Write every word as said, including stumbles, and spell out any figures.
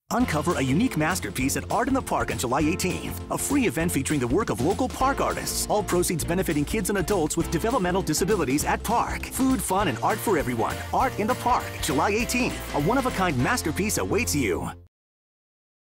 Uncover a unique masterpiece at Art in the Park on July eighteenth, a free event featuring the work of local park artists. All proceeds benefiting kids and adults with developmental disabilities at PARC. Food, fun, and art for everyone. Art in the Park, July eighteenth. A one-of-a-kind masterpiece awaits you.